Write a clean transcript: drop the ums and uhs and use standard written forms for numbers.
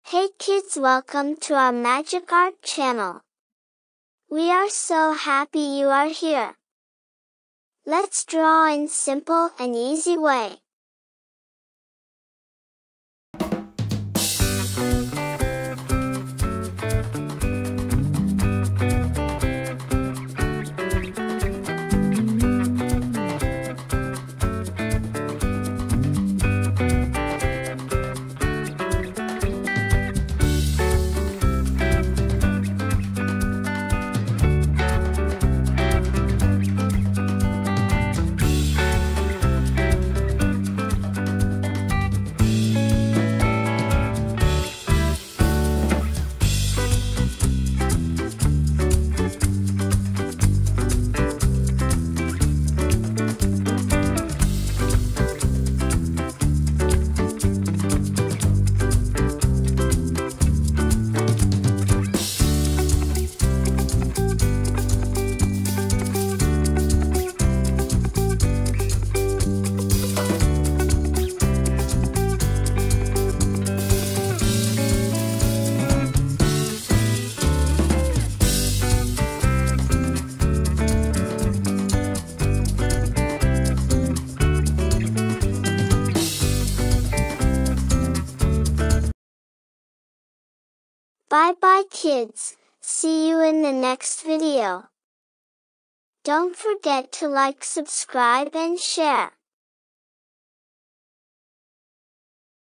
Hey kids, welcome to our Magic Art channel. We are so happy you are here. Let's draw in simple and easy way. Bye bye kids, see you in the next video. Don't forget to like, subscribe and share.